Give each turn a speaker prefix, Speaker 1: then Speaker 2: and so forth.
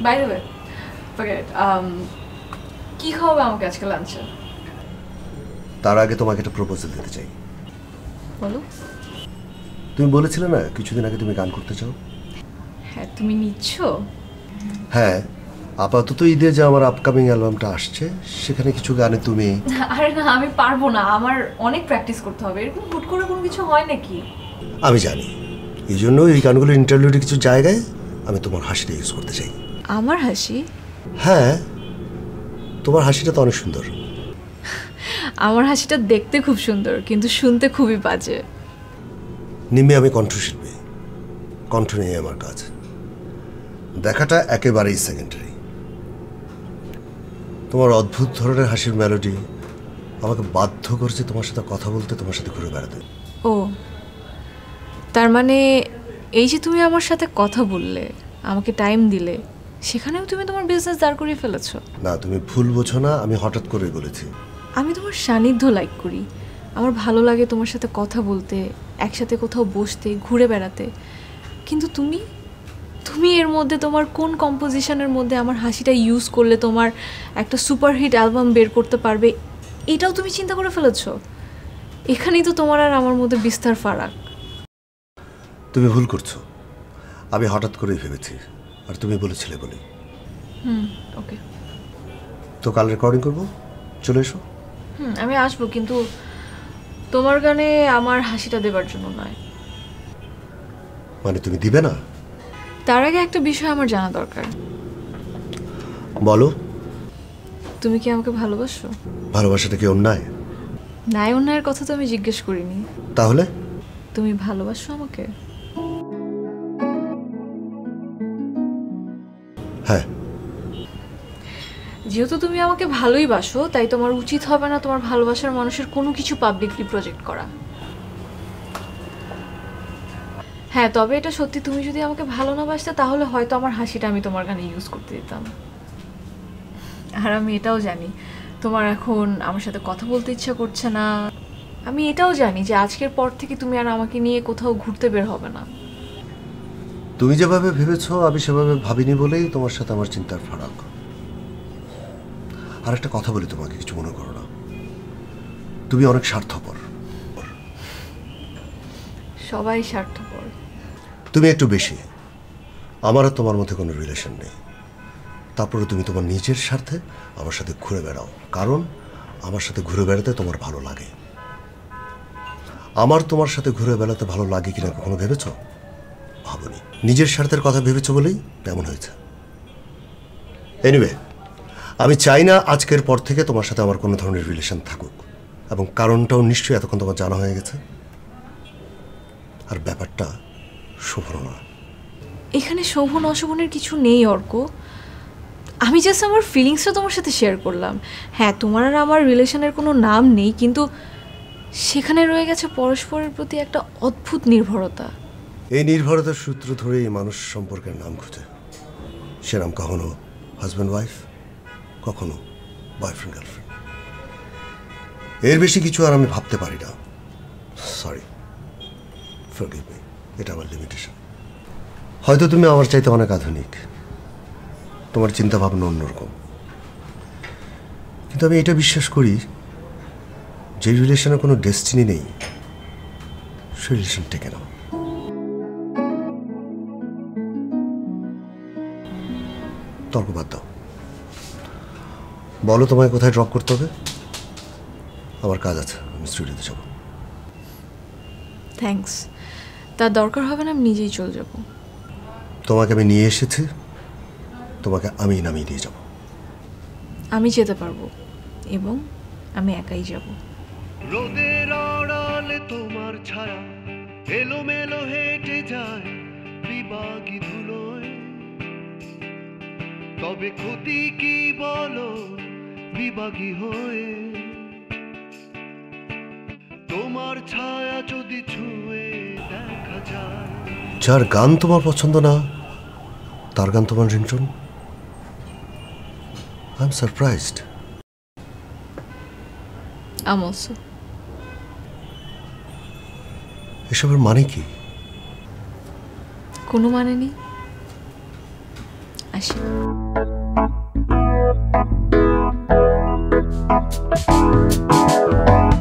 Speaker 1: By the way forget কি খাওয়াবে আমাকে আজকে লাঞ্চে?
Speaker 2: তার আগে তোমাকে একটা প্রপোজাল দিতে চাই।
Speaker 1: বলো।
Speaker 2: তুমি বলেছিলে না কিছুদিন আগে তুমি গান করতে চাও?
Speaker 1: হ্যাঁ, তুমি নিচ্ছ?
Speaker 2: হ্যাঁ, আপাতত ঈদে যে আমার আপকামিং অ্যালবামটা আসছে সেখানে কিছু গানে তুমি।
Speaker 1: আরে না, আমি পারবো না, আমার অনেক প্র্যাকটিস করতে হবে। এরকম হুট করে কোনো কিছু হয় নাকি?
Speaker 2: আমি জানি, এই জন্য এই গানগুলো ইন্টারভিউতে কিছু জায়গায় আমি তোমার হাসিটা ইউজ করতে চাই।
Speaker 1: আমার হাসি?
Speaker 2: হ্যাঁ, তোমার হাসিটা তো অনেক সুন্দর।
Speaker 1: আমার হাসিটা দেখতে খুব সুন্দর, কিন্তু শুনতে খুবই বাজে।
Speaker 2: নিম্নে আমি কণ্ঠশিল্পী, কণ্ঠ নিয়ে আমার কাজ, দেখাটা একেবারেই সেকেন্ডারি। তোমার অদ্ভুত ধরনের হাসির মেলোডি আমাকে বাধ্য করছে তোমার সাথে কথা বলতে, তোমার সাথে ঘুরে বেড়াতে।
Speaker 1: ও, তার মানে এই যে তুমি আমার সাথে কথা বললে, আমাকে টাইম দিলে, সেখানেও তুমি তোমার বিজনেস দাঁড় করিয়ে ফেলেছো।
Speaker 2: না, তুমি ভুল বোঝো না, আমি হঠাৎ করে বলেছি।
Speaker 1: আমি তোমার সান্নিধ্য লাইক করি, আমার ভালো লাগে তোমার সাথে কথা বলতে, একসাথে কোথাও বসতে, ঘুরে বেড়াতে। কিন্তু তুমি তুমি এর মধ্যে তোমার কোন কম্পোজিশনের মধ্যে আমার হাসিটা ইউজ করলে তোমার একটা সুপারহিট অ্যালবাম বের করতে পারবে, এটাও তুমি চিন্তা করে ফেলেছো। এখানেই তো তোমার আর আমার মধ্যে বিস্তার ফারাক।
Speaker 2: তুমি ভুল করছো, আমি হঠাৎ করেই ভেবেছি, আর তুমি বলেছিলে বলি।
Speaker 1: ওকে,
Speaker 2: তো কাল রেকর্ডিং করবো, চলে এসো।
Speaker 1: আমি আসবো, কিন্তু তোমার গানে আমার হাসিটা দেবার জন্য নয়।
Speaker 2: মানে তুমি দিবে না?
Speaker 1: তার আগে একটা বিষয় আমার জানা দরকার।
Speaker 2: বলো।
Speaker 1: তুমি কি আমাকে ভালোবাসো?
Speaker 2: ভালোবাসাটা কি অন্যায়?
Speaker 1: ন্যায় অন্যায়ের কথা তো আমি জিজ্ঞেস করিনি।
Speaker 2: তাহলে
Speaker 1: তুমি ভালোবাসো আমাকে?
Speaker 2: হ্যাঁ।
Speaker 1: যেহেতু তুমি আমাকে ভালোই বাসো, তাই তোমার উচিত হবে না তোমার ভালোবাসার মানুষের কোনো কিছু পাবলিকলি প্রজেক্ট করা। হ্যাঁ, তবে এটা সত্যি, তুমি যদি আমাকে ভালো না বাসতে তাহলে হয়তো আমার হাসিটা আমি তোমার গানে ইউজ করতে দিতাম। আর আমি এটাও জানি তোমার এখন আমার সাথে কথা বলতে ইচ্ছা করছে না। আমি এটাও জানি যে আজকের পর থেকে তুমি আর আমাকে নিয়ে কোথাও ঘুরতে বের হবে না।
Speaker 2: তুমি যেভাবে ভেবেছো আমি সেভাবে ভাবিনি বলেই তোমার সাথে আমার চিন্তার ফারাক। আর একটা কথা বলি তোমাকে, কিছু মনে করো না, তুমি অনেক স্বার্থপর।
Speaker 1: সবাই স্বার্থপর।
Speaker 2: তুমি একটু বেশি। আমার আর তোমার মধ্যে কোনো রিলেশন নেই, তারপরে তুমি তোমার নিজের স্বার্থে আমার সাথে ঘুরে বেড়াও, কারণ আমার সাথে ঘুরে বেড়াতে তোমার ভালো লাগে। আমার তোমার সাথে ঘুরে বেড়াতে ভালো লাগে কিনা কখনো ভেবেছ? ভাবনি। নিজের স্বার্থের কথা ভেবেছ বলেই তেমন হয়েছে। এনিওয়ে, আমি চাই না আজকের পর থেকে তোমার সাথে আমার কোনো ধরনের রিলেশন থাকুক, এবং কারণটাও নিশ্চয়ই এতক্ষণ তোমার জানা হয়ে গেছে। আর ব্যাপারটা শোভন না।
Speaker 1: এখানে শোভন অশোভনের কিছু নেই অর্ক। আমি জাস্ট আমার ফিলিংসটা তোমার সাথে শেয়ার করলাম। হ্যাঁ, তোমার আর আমার রিলেশনের কোনো নাম নেই, কিন্তু সেখানে রয়ে গেছে পরস্পরের প্রতি একটা অদ্ভুত নির্ভরতা।
Speaker 2: এই নির্ভরতার সূত্র ধরেই মানুষ সম্পর্কের নাম খুঁজে। সে নাম কখনো হাজব্যান্ড ওয়াইফ, কখনো বয়ফ্রেন্ড গার্লফ্রেন্ড। এর বেশি কিছু আর আমি ভাবতে পারি না। সরি, ফরগিভ মি, এটা আমার লিমিটেশন। হয়তো তুমি আমার চাইতে অনেক আধুনিক, তোমার চিন্তা ভাবনা অন্যরকম, কিন্তু আমি এটা বিশ্বাস করি যে রিলেশনের কোনো ডেস্টিনি নেই, সেই রিলেশন টেকে নাও। তর্ক বাদ দাও, বলো তোমায় কোথায় ড্রপ করতে হবে? আমার কাজ আছে, আমি স্টুডিওতে যাব।
Speaker 1: থ্যাঙ্কস, তার দরকার হবে না, আমি নিজেই চলে যাব।
Speaker 2: তোমাকে আমি নিয়ে এসেছি, তোমাকে আমি নামিয়ে দিয়ে যাব।
Speaker 1: আমি যেতে পারবো, এবং আমি একাই যাব।
Speaker 3: রোদের আড়ালে তোমার ছায়া এলোমেলো হেঁটে যায় বিবাগী ধুলোয়। তবে ক্ষতি কি বলো বিবাগী হয়ে? তোমার ছায়া যদি ছুঁয়ে দেখা যায়।
Speaker 2: যার গান তোমার পছন্দ না তার গান তোমার ringtone? I am surprised.
Speaker 1: I'm also.
Speaker 2: এসবের মানে কি?
Speaker 1: কোনো মানে নেই, আসি।